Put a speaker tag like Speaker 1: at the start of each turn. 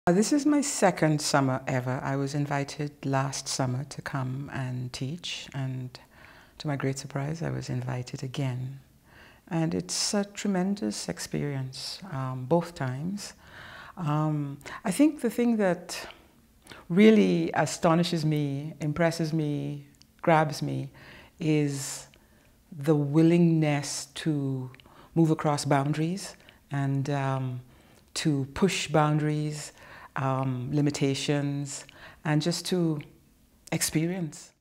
Speaker 1: This is my second summer ever. I was invited last summer to come and teach, and to my great surprise, I was invited again. And it's a tremendous experience, both times. I think the thing that really astonishes me, impresses me, grabs me, is the willingness to move across boundaries and to push boundaries, limitations, and just to experience.